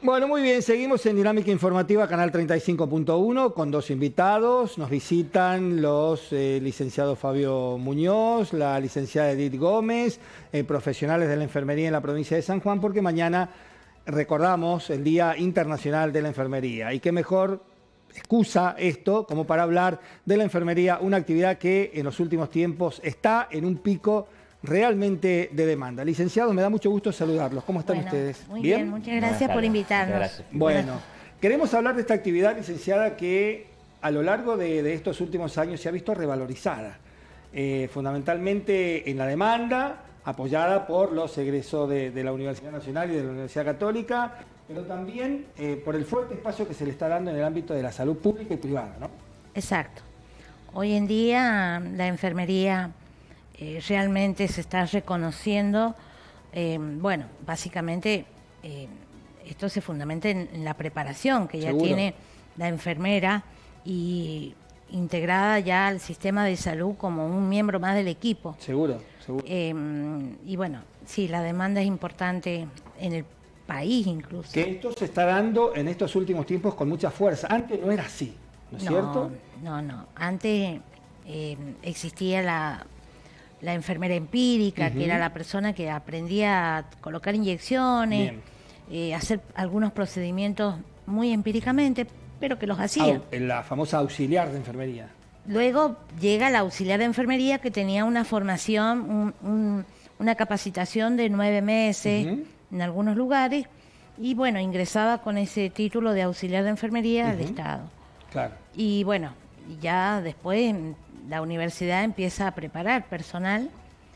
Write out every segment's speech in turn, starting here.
Bueno, muy bien, seguimos en Dinámica Informativa, Canal 35.1, con dos invitados. Nos visitan los licenciados Fabio Muñoz, la licenciada Edith Gómez, profesionales de la enfermería en la provincia de San Juan, porque mañana recordamos el Día Internacional de la Enfermería. Y qué mejor excusa esto como para hablar de la enfermería, una actividad que en los últimos tiempos está en un pico realmente de demanda. Licenciados, me da mucho gusto saludarlos. ¿Cómo están ustedes? Muy bien, muchas gracias por invitarnos. Gracias. Bueno, queremos hablar de esta actividad, licenciada, que a lo largo de estos últimos años se ha visto revalorizada, fundamentalmente en la demanda, apoyada por los egresos de la Universidad Nacional y de la Universidad Católica, pero también por el fuerte espacio que se le está dando en el ámbito de la salud pública y privada, ¿no? Exacto. Hoy en día la enfermería realmente se está reconociendo, bueno, básicamente esto se fundamenta en la preparación que ya tiene la enfermera y integrada ya al sistema de salud como un miembro más del equipo. Seguro, seguro. Y bueno, sí, la demanda es importante en el país incluso. Que esto se está dando en estos últimos tiempos con mucha fuerza. Antes no era así, ¿no es cierto? No. Antes existía la enfermera empírica, que era la persona que aprendía a colocar inyecciones, hacer algunos procedimientos muy empíricamente, pero que los hacía. La famosa auxiliar de enfermería. Luego llega la auxiliar de enfermería, que tenía una formación, una capacitación de 9 meses en algunos lugares, y bueno, ingresaba con ese título de auxiliar de enfermería al Estado. Claro. Y bueno, ya después la universidad empieza a preparar personal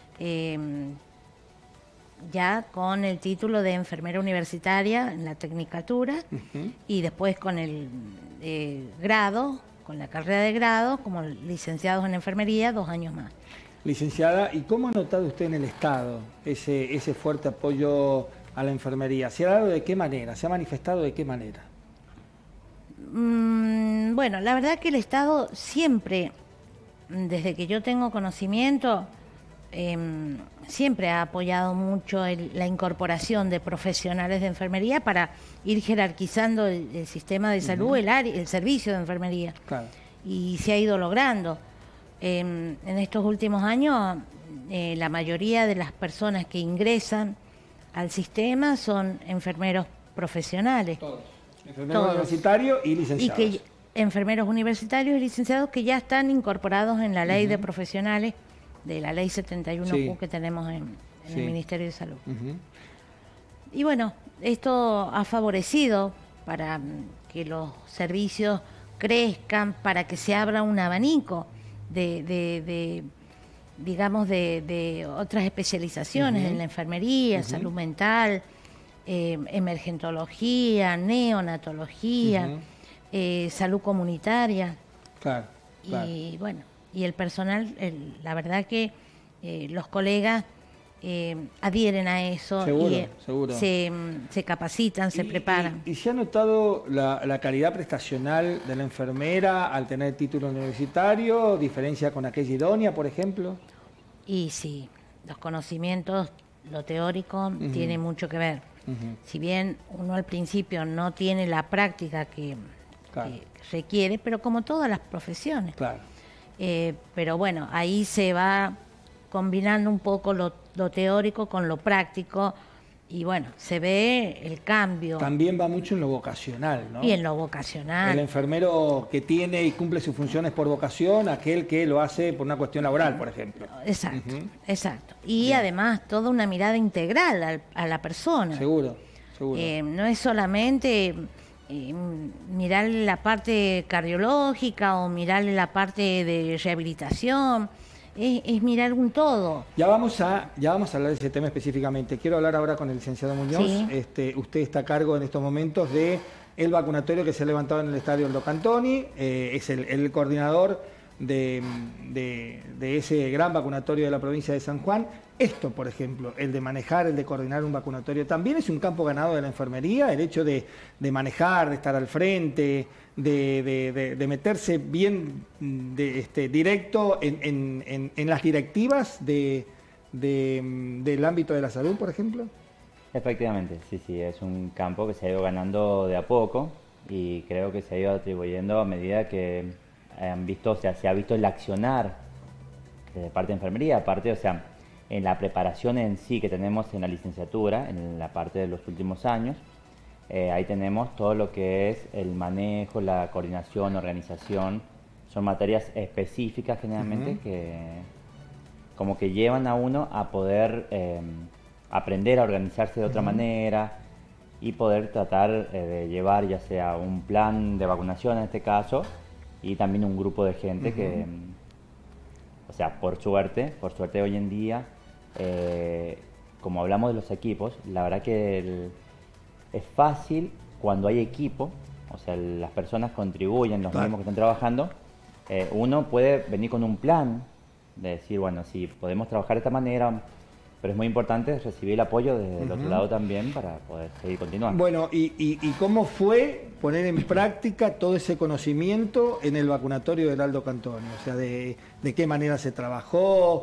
ya con el título de enfermera universitaria en la tecnicatura y después con el grado, con la carrera de grado, como licenciados en enfermería, 2 años más. Licenciada, ¿y cómo ha notado usted en el Estado ese fuerte apoyo a la enfermería? ¿Se ha dado de qué manera? ¿Se ha manifestado de qué manera? Bueno, la verdad que el Estado siempre, desde que yo tengo conocimiento, siempre ha apoyado mucho la incorporación de profesionales de enfermería para ir jerarquizando el sistema de salud, el servicio de enfermería. Claro. Y se ha ido logrando. En estos últimos años, la mayoría de las personas que ingresan al sistema son enfermeros profesionales. Todos. Enfermeros universitarios y licenciados. Enfermeros universitarios y licenciados que ya están incorporados en la ley de profesionales, de la ley 71Q que tenemos en el Ministerio de Salud. Y bueno, esto ha favorecido para que los servicios crezcan, para que se abra un abanico de otras especializaciones en la enfermería, salud mental, emergentología, neonatología, salud comunitaria. Claro. Y bueno, y el personal, la verdad que los colegas adhieren a eso. Seguro. Se capacitan, se preparan. ¿Y se ha notado la calidad prestacional de la enfermera al tener título universitario, diferencia con aquella idónea, por ejemplo? Y sí, los conocimientos, lo teórico, tiene mucho que ver. Si bien uno al principio no tiene la práctica que requiere, pero como todas las profesiones. Claro. Pero bueno, ahí se va combinando un poco lo teórico con lo práctico y bueno, se ve el cambio. También va mucho en lo vocacional, ¿no? Y en lo vocacional. El enfermero que tiene y cumple sus funciones por vocación, aquel que lo hace por una cuestión laboral, por ejemplo. Exacto, exacto. Y además toda una mirada integral a la persona. Seguro. No es solamente mirarle la parte cardiológica o mirarle la parte de rehabilitación, es mirar un todo. Ya vamos a hablar de ese tema específicamente. Quiero hablar ahora con el licenciado Muñoz. Usted está a cargo en estos momentos de el vacunatorio que se ha levantado en el estadio Aldo Cantoni, es el coordinador de ese gran vacunatorio de la provincia de San Juan. Esto, por ejemplo, el de manejar, el de coordinar un vacunatorio, también es un campo ganado de la enfermería, el hecho de manejar, de estar al frente, de meterse bien directo en las directivas del ámbito de la salud, por ejemplo. Efectivamente, sí, sí, es un campo que se ha ido ganando de a poco y creo que se ha ido atribuyendo a medida que han visto, o sea, se ha visto el accionar de parte de enfermería, aparte, o sea, en la preparación en sí que tenemos en la licenciatura, en la parte de los últimos años, ahí tenemos todo lo que es el manejo, la coordinación, organización, son materias específicas generalmente que como que llevan a uno a poder aprender a organizarse de otra manera y poder tratar de llevar ya sea un plan de vacunación en este caso y también un grupo de gente que, o sea, por suerte hoy en día, como hablamos de los equipos, la verdad que es fácil cuando hay equipo, o sea, las personas contribuyen, los mismos que están trabajando, uno puede venir con un plan de decir, bueno, sí, podemos trabajar de esta manera, pero es muy importante recibir el apoyo desde el otro lado también para poder seguir continuando. Bueno, ¿y cómo fue poner en práctica todo ese conocimiento en el vacunatorio del Aldo Cantoni? O sea, de qué manera se trabajó,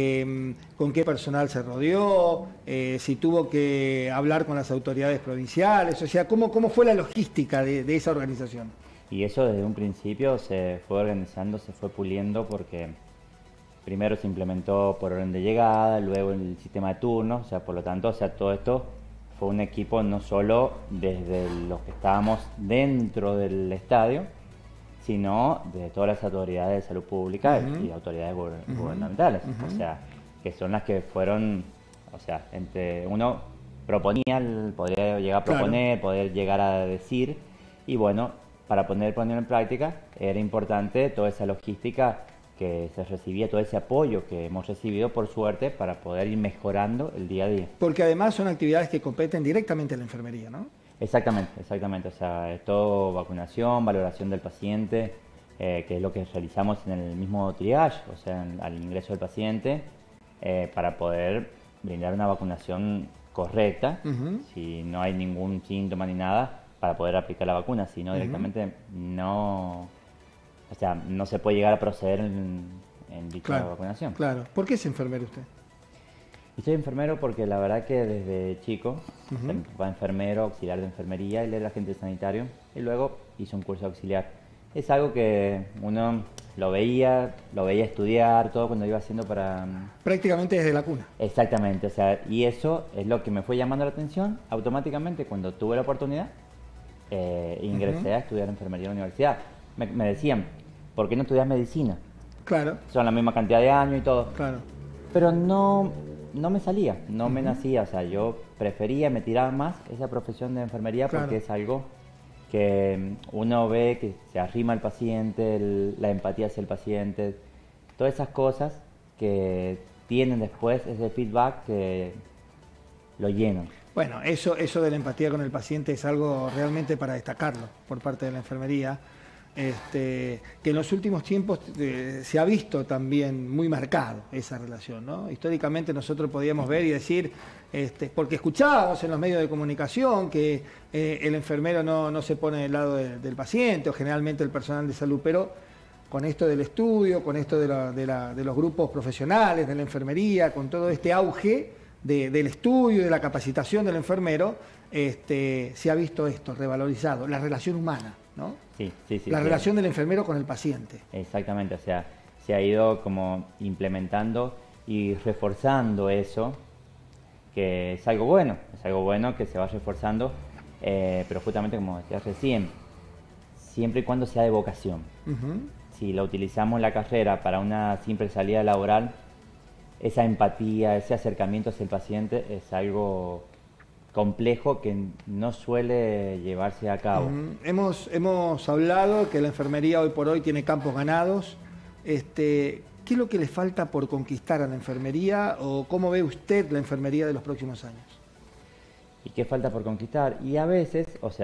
con qué personal se rodeó, si tuvo que hablar con las autoridades provinciales, o sea, ¿cómo fue la logística de esa organización? Y eso desde un principio se fue organizando, se fue puliendo porque primero se implementó por orden de llegada, luego el sistema de turnos, o sea, por lo tanto, o sea, todo esto fue un equipo no solo desde los que estábamos dentro del estadio, sino de todas las autoridades de salud pública y autoridades gubernamentales, o sea, que son las que fueron, o sea, entre uno proponía, podría llegar a proponer, poder llegar a decir, y bueno, para ponerlo en práctica era importante toda esa logística que se recibía, todo ese apoyo que hemos recibido por suerte para poder ir mejorando el día a día. Porque además son actividades que competen directamente a la enfermería, ¿no? Exactamente, o sea, es todo vacunación, valoración del paciente, que es lo que realizamos en el mismo triage, o sea, al ingreso del paciente, para poder brindar una vacunación correcta, si no hay ningún síntoma ni nada, para poder aplicar la vacuna, si no directamente no... O sea, no se puede llegar a proceder en dicha vacunación. Claro. ¿Por qué es enfermero usted? Y soy enfermero porque la verdad que desde chico, o sea, mi papá enfermero, auxiliar de enfermería, él era agente sanitario y luego hizo un curso auxiliar. Es algo que uno lo veía estudiar, todo cuando iba haciendo para... Prácticamente desde la cuna. Exactamente, o sea, y eso es lo que me fue llamando la atención. Automáticamente cuando tuve la oportunidad, ingresé a estudiar enfermería en la universidad. Me decían, ¿por qué no estudias medicina? Claro. Son la misma cantidad de años y todo. Claro. Pero no me salía, no me nacía. O sea, yo prefería, me tiraba más esa profesión de enfermería porque es algo que uno ve que se arrima al paciente, la empatía hacia el paciente, todas esas cosas que tienen después ese feedback que lo llenan. Bueno, eso de la empatía con el paciente es algo realmente para destacarlo por parte de la enfermería. Que en los últimos tiempos se ha visto también muy marcado esa relación, ¿no? Históricamente nosotros podíamos ver y decir, porque escuchábamos en los medios de comunicación que el enfermero no se pone del lado del paciente o generalmente el personal de salud, pero con esto del estudio, con esto de los grupos profesionales, de la enfermería, con todo este auge del estudio y de la capacitación del enfermero, se ha visto esto revalorizado, la relación humana, ¿no? Sí. La relación del enfermero con el paciente. Exactamente, o sea, se ha ido como implementando y reforzando eso, que es algo bueno que se va reforzando, pero justamente como decías recién, siempre y cuando sea de vocación. Si la utilizamos la carrera para una simple salida laboral, esa empatía, ese acercamiento hacia el paciente es algo complejo que no suele llevarse a cabo. Hemos hablado que la enfermería hoy por hoy tiene campos ganados. ¿Qué es lo que le falta por conquistar a la enfermería o cómo ve usted la enfermería de los próximos años? ¿Y qué falta por conquistar? Y a veces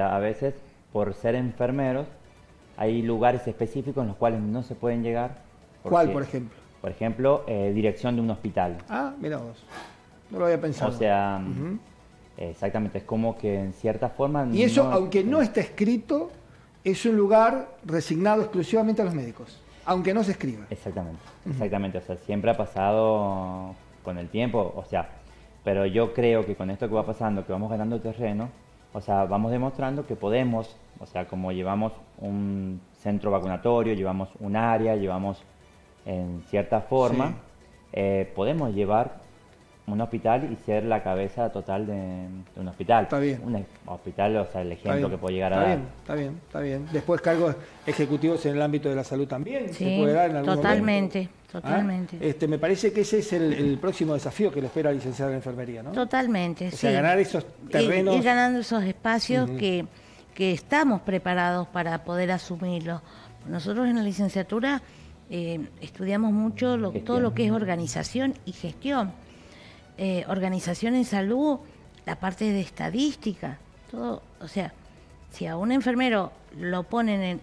por ser enfermeros hay lugares específicos en los cuales no se pueden llegar. ¿Cuál, por ejemplo? Por ejemplo, dirección de un hospital. Ah, mira vos. No lo había pensado. O sea, exactamente, es como que en cierta forma... Y eso, aunque no está escrito, es un lugar resignado exclusivamente a los médicos, aunque no se escriba. Exactamente, o sea, siempre ha pasado con el tiempo, o sea, pero yo creo que con esto que va pasando, que vamos ganando terreno, o sea, vamos demostrando que podemos, o sea, como llevamos un centro vacunatorio, llevamos un área, llevamos en cierta forma, podemos llevar un hospital y ser la cabeza total de un hospital. Está bien. Un hospital, o sea, el ejemplo que puede llegar a dar. Está bien. Después cargos ejecutivos en el ámbito de la salud también Sí, se puede dar en algún totalmente, momento. totalmente. Me parece que ese es el próximo desafío que le espera al licenciado en enfermería, ¿no? Totalmente, O sea, ganar esos terrenos. Ir ganando esos espacios que estamos preparados para poder asumirlos. Nosotros en la licenciatura estudiamos mucho todo lo que es organización y gestión. Organización en salud, la parte de estadística, todo, o sea, si a un enfermero lo ponen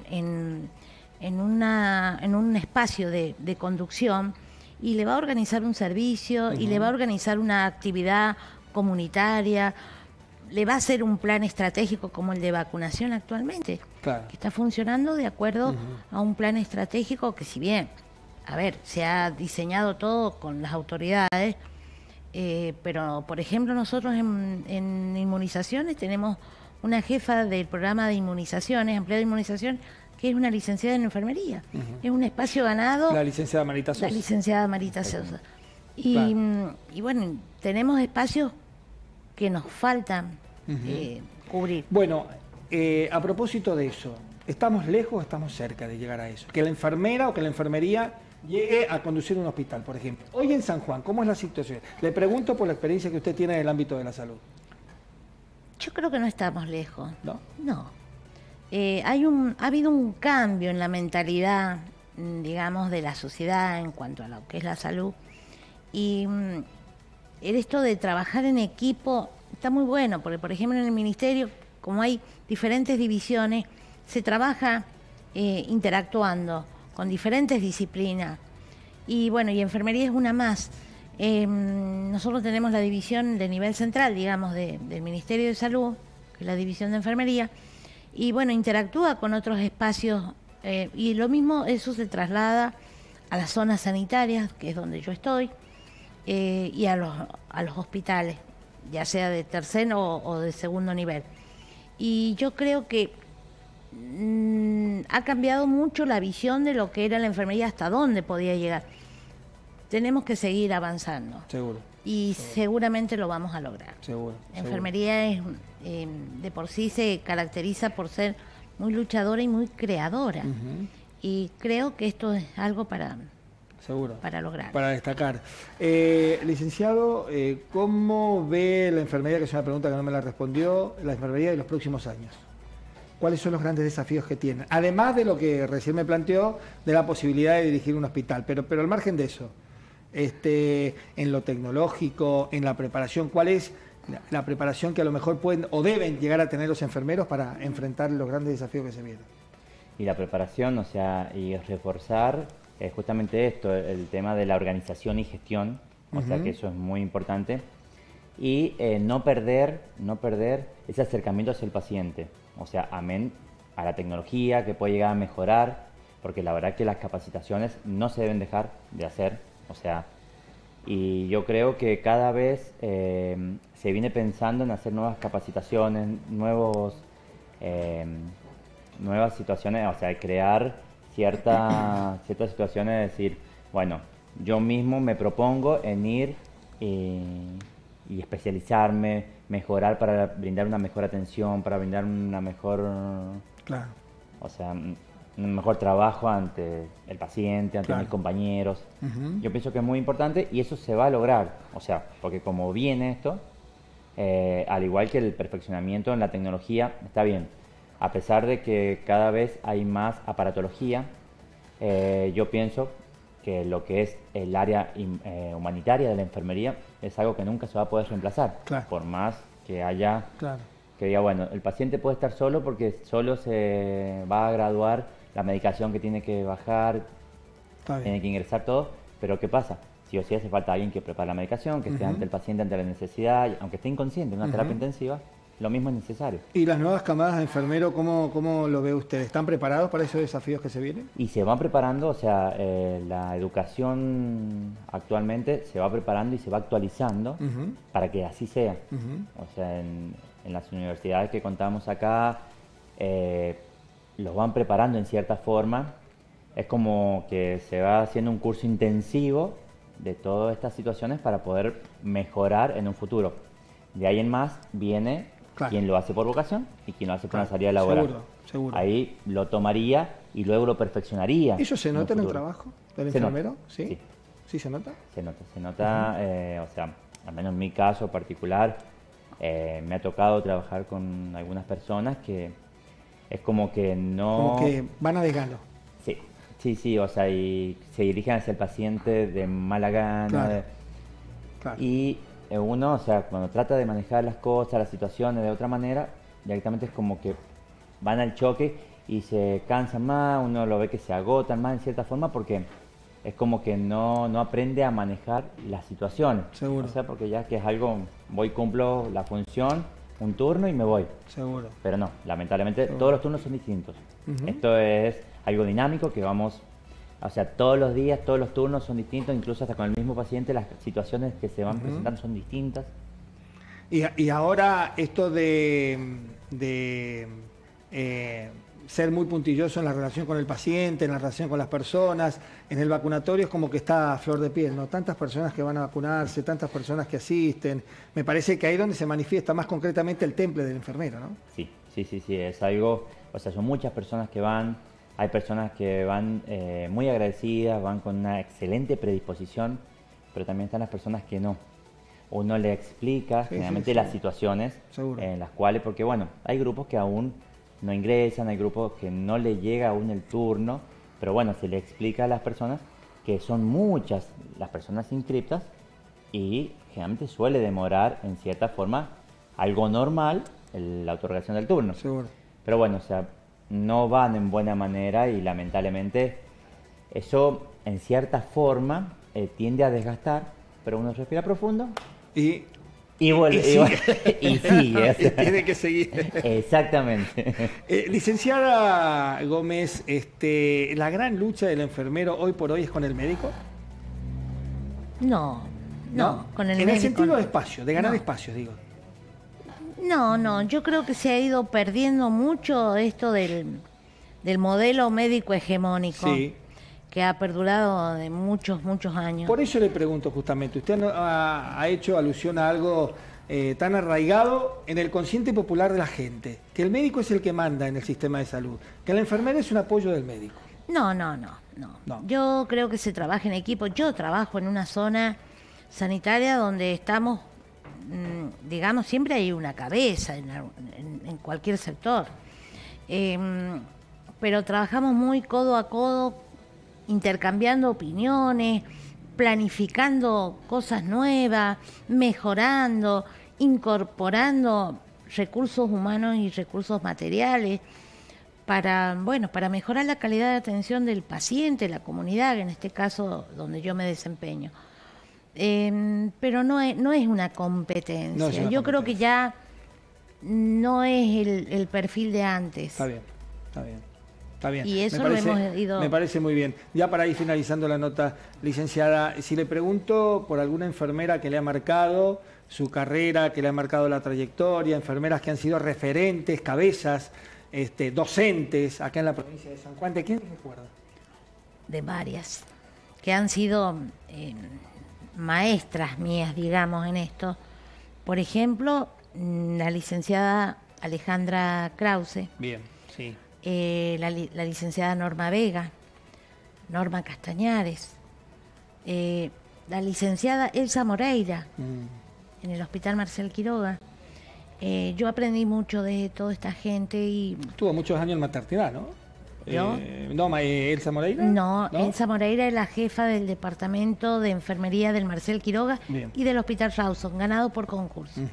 en un espacio de conducción y le va a organizar un servicio y le va a organizar una actividad comunitaria, le va a hacer un plan estratégico como el de vacunación actualmente, Claro. que está funcionando de acuerdo a un plan estratégico que, si bien, a ver, se ha diseñado todo con las autoridades, pero por ejemplo nosotros en inmunizaciones tenemos una jefa del programa de inmunizaciones, empleado de inmunización, que es una licenciada en enfermería. Es un espacio ganado. La licenciada Marita Sosa. La licenciada Marita Sosa. Y, Claro. y bueno, tenemos espacios que nos faltan cubrir. Bueno, a propósito de eso, ¿estamos lejos o estamos cerca de llegar a eso? Que la enfermera o que la enfermería llegue a conducir un hospital, por ejemplo. Hoy en San Juan, ¿cómo es la situación? Le pregunto por la experiencia que usted tiene en el ámbito de la salud. Yo creo que no estamos lejos. ¿No? No. Ha habido un cambio en la mentalidad, digamos, de la sociedad en cuanto a lo que es la salud. Y esto de trabajar en equipo está muy bueno, porque por ejemplo en el ministerio, como hay diferentes divisiones, se trabaja interactuando con diferentes disciplinas. Y bueno, y enfermería es una más. Nosotros tenemos la división de nivel central, digamos, del Ministerio de Salud, que es la división de enfermería, y bueno, interactúa con otros espacios, y lo mismo, eso se traslada a las zonas sanitarias, que es donde yo estoy, y a los hospitales, ya sea de tercer o de segundo nivel. Y yo creo que ha cambiado mucho la visión de lo que era la enfermería, hasta dónde podía llegar. Tenemos que seguir avanzando. Seguro. Y seguramente lo vamos a lograr. Seguro. La enfermería es, de por sí se caracteriza por ser muy luchadora y muy creadora. Y creo que esto es algo para lograr. Para destacar. Licenciado, ¿cómo ve la enfermería, que es una pregunta que no me la respondió, la enfermería de los próximos años? ¿Cuáles son los grandes desafíos que tienen? Además de lo que recién me planteó, de la posibilidad de dirigir un hospital, pero al margen de eso, en lo tecnológico, en la preparación, ¿cuál es la preparación que a lo mejor pueden o deben llegar a tener los enfermeros para enfrentar los grandes desafíos que se vienen? Y la preparación, o sea, y reforzar justamente esto, el tema de la organización y gestión, o sea que eso es muy importante, y no perder ese acercamiento hacia el paciente, o sea, amén a la tecnología que puede llegar a mejorar, porque la verdad que las capacitaciones no se deben dejar de hacer, o sea, y yo creo que cada vez se viene pensando en hacer nuevas capacitaciones, nuevas situaciones, o sea, crear ciertas situaciones, de decir, bueno, yo mismo me propongo en ir y especializarme, mejorar para brindar una mejor atención, para brindar una mejor, Claro. o sea, un mejor trabajo ante el paciente, ante mis compañeros. Yo pienso que es muy importante y eso se va a lograr, o sea, porque como viene esto, al igual que el perfeccionamiento en la tecnología, está bien. A pesar de que cada vez hay más aparatología, yo pienso que lo que es el área humanitaria de la enfermería es algo que nunca se va a poder reemplazar, por más que haya, que diga, bueno, el paciente puede estar solo porque solo se va a graduar la medicación que tiene que bajar, tiene que ingresar todo, pero ¿qué pasa? Sí o sí hace falta alguien que prepare la medicación, que esté ante el paciente, ante la necesidad, aunque esté inconsciente en una terapia intensiva, lo mismo es necesario. ¿Y las nuevas camadas de enfermeros, cómo lo ve usted? ¿Están preparados para esos desafíos que se vienen? Y se van preparando, o sea, la educación actualmente se va preparando y se va actualizando para que así sea. O sea, en las universidades que contamos acá, los van preparando en cierta forma. Es como que se va haciendo un curso intensivo de todas estas situaciones para poder mejorar en un futuro. De ahí en más viene quien lo hace por vocación y quien lo hace por una salida laboral. Seguro. Ahí lo tomaría y luego lo perfeccionaría. ¿Eso se nota en el trabajo del enfermero? Sí. ¿Sí? ¿Sí se nota? Se nota, o sea, al menos en mi caso particular, me ha tocado trabajar con algunas personas que es como que no... Como que van a desgano. Sí, o sea, y se dirigen hacia el paciente de mala gana. Claro. Y uno, o sea, cuando trata de manejar las cosas, las situaciones de otra manera, directamente es como que van al choque y se cansan más, uno lo ve que se agotan más en cierta forma porque es como que no aprende a manejar las situaciones. Seguro. O sea, porque ya que es algo, voy, cumplo la función, un turno y me voy. Seguro. Pero no, lamentablemente todos los turnos son distintos. Esto es algo dinámico que vamos, o sea, todos los días, todos los turnos son distintos, incluso hasta con el mismo paciente las situaciones que se van presentando son distintas. Y ahora esto de ser muy puntilloso en la relación con el paciente, en la relación con las personas, en el vacunatorio es como que está a flor de piel, ¿no? Tantas personas que van a vacunarse, tantas personas que asisten. Me parece que ahí es donde se manifiesta más concretamente el temple del enfermero, ¿no? Sí, es algo, o sea, son muchas personas que van, hay personas que van muy agradecidas, van con una excelente predisposición, pero también están las personas que no. Uno le explica generalmente las situaciones en las cuales, porque bueno, hay grupos que aún no ingresan, hay grupos que no le llega aún el turno, pero bueno, se le explica a las personas que son muchas las personas inscriptas y generalmente suele demorar en cierta forma algo normal la otorgación del turno. Seguro. Pero bueno, o sea, no van en buena manera y lamentablemente eso en cierta forma tiende a desgastar, pero uno respira profundo y vuelve. Y sigue. Y tiene que seguir. Exactamente. Licenciada Gómez, ¿la gran lucha del enfermero hoy por hoy es con el médico? No, con el médico. En el sentido de espacio, de ganar espacio, digo. No, yo creo que se ha ido perdiendo mucho esto del modelo médico hegemónico. Sí. Que ha perdurado de muchos años. Por eso le pregunto justamente, usted ha hecho alusión a algo tan arraigado en el consciente popular de la gente, que el médico es el que manda en el sistema de salud, que el enfermero es un apoyo del médico. No. Yo creo que se trabaja en equipo. Yo trabajo en una zona sanitaria donde estamos, digamos, siempre hay una cabeza en cualquier sector. Pero trabajamos muy codo a codo, intercambiando opiniones, planificando cosas nuevas, mejorando, incorporando recursos humanos y recursos materiales para mejorar la calidad de atención del paciente, la comunidad, en este caso donde yo me desempeño. Pero no es una competencia. Yo creo que ya no es el perfil de antes. Está bien. Y eso lo hemos ido... Me parece muy bien. Ya para ir finalizando la nota, licenciada, si le pregunto por alguna enfermera que le ha marcado su carrera, que le ha marcado la trayectoria, enfermeras que han sido referentes, cabezas, docentes acá en la provincia de San Juan, ¿de quién recuerda? De varias, que han sido maestras mías, digamos, en esto. Por ejemplo, la licenciada Alejandra Krause. Bien, sí. La licenciada Norma Vega, Norma Castañares, la licenciada Elsa Moreira, en el Hospital Marcel Quiroga. Yo aprendí mucho de toda esta gente y... Tuvo muchos años en maternidad, ¿no? ¿Yo? ¿Elsa Moreira? No, Elsa Moreira es la jefa del Departamento de Enfermería del Marcel Quiroga y del Hospital Rawson, ganado por concurso.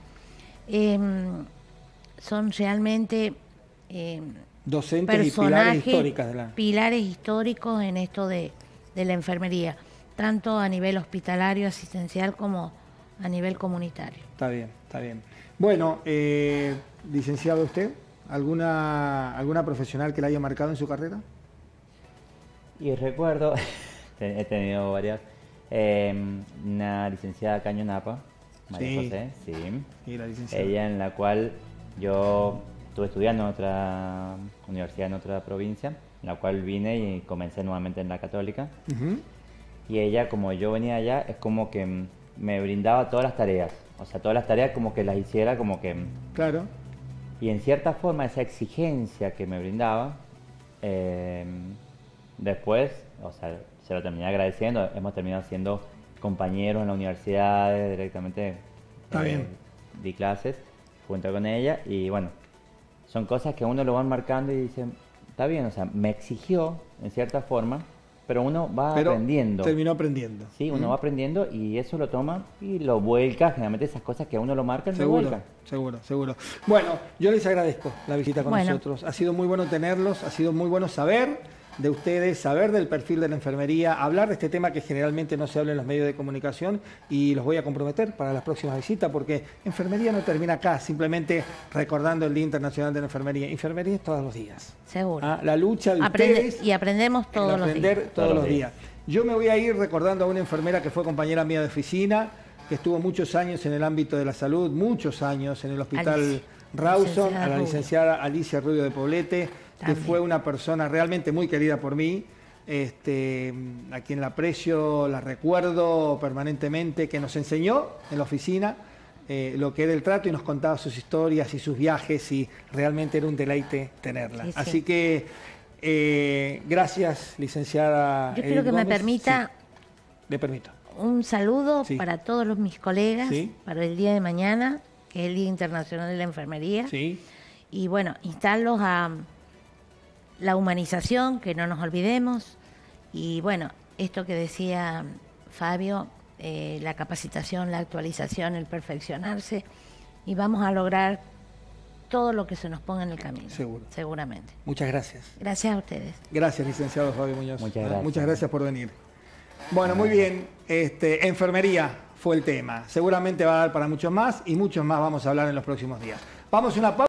Son realmente... docentes y pilares históricas pilares históricos en esto de la enfermería, tanto a nivel hospitalario, asistencial, como a nivel comunitario. Está bien, está bien. Bueno, licenciado, ¿usted? ¿Alguna profesional que la haya marcado en su carrera? Y recuerdo, he tenido varias, una licenciada Caño Napa, María José, sí. Y la licenciada. Ella, en la cual yo estuve estudiando en otra universidad, en otra provincia, en la cual vine y comencé nuevamente en la Católica. Y ella, como yo venía allá, es como que me brindaba todas las tareas. O sea, todas las tareas como que las hiciera como que... Claro. Y en cierta forma esa exigencia que me brindaba, después, o sea, se lo terminé agradeciendo. Hemos terminado siendo compañeros en la universidad, directamente Está bien. Di clases junto con ella. Y bueno, son cosas que a uno lo van marcando y dicen, está bien, o sea, me exigió en cierta forma, pero uno va aprendiendo. Terminó aprendiendo. Sí, uno va aprendiendo y eso lo toma y lo vuelca. Generalmente esas cosas que a uno lo marcan, lo vuelca. Seguro. Bueno, yo les agradezco la visita con nosotros. Ha sido muy bueno tenerlos, ha sido muy bueno saber de ustedes, saber del perfil de la enfermería, hablar de este tema que generalmente no se habla en los medios de comunicación, y los voy a comprometer para las próximas visitas, porque enfermería no termina acá, simplemente recordando el Día Internacional de la Enfermería. Enfermería es todos los días. Seguro. La lucha de ustedes. Y aprendemos todos los días. Todos los días. Yo me voy a ir recordando a una enfermera que fue compañera mía de oficina, que estuvo muchos años en el ámbito de la salud, muchos años en el Hospital Rawson, a la licenciada Alicia Rubio de Poblete, que fue una persona realmente muy querida por mí, a quien la aprecio, la recuerdo permanentemente, que nos enseñó en la oficina lo que era el trato y nos contaba sus historias y sus viajes, y realmente era un deleite tenerla. Sí. Así que gracias, licenciada. Yo quiero que me permita... Sí, le permito. Un saludo para todos mis colegas, para el día de mañana, que es el Día Internacional de la Enfermería. Sí. Y bueno, instarlos a la humanización, que no nos olvidemos. Y bueno, esto que decía Fabio, la capacitación, la actualización, el perfeccionarse, y vamos a lograr todo lo que se nos ponga en el camino. Seguro. Seguramente. Muchas gracias. Gracias a ustedes. Gracias, licenciado Fabio Muñoz. Muchas gracias por venir. Bueno, muy bien. Enfermería fue el tema. Seguramente va a dar para muchos más, y muchos más vamos a hablar en los próximos días. Vamos a una pausa.